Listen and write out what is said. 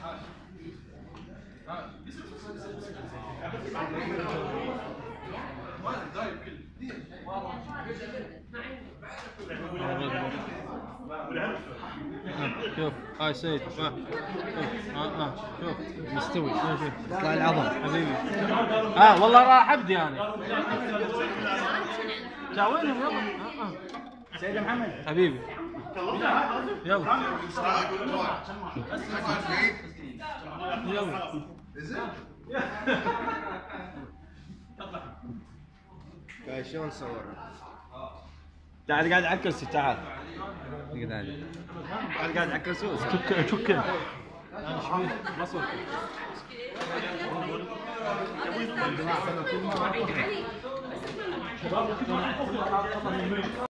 شوف هاي سيد شوف مستوي شوف يطلع العظم حبيبي. والله راح ابدي انا. جاوينهم يلا. سيد محمد حبيبي يلا يلا. شلون نصور؟ تعال قاعد على الكرسي تعال. قاعد على الكرسي. شكرا. علي